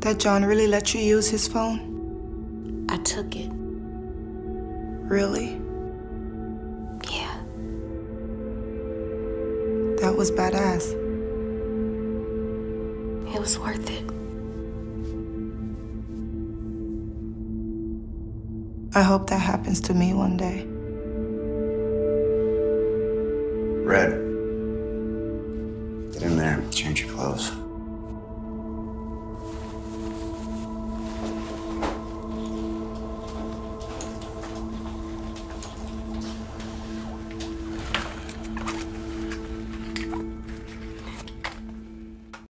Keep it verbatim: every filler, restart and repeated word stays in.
That John really let you use his phone? I took it. Really? Yeah. That was badass. It was worth it. I hope that happens to me one day. Red, get in there, change your clothes.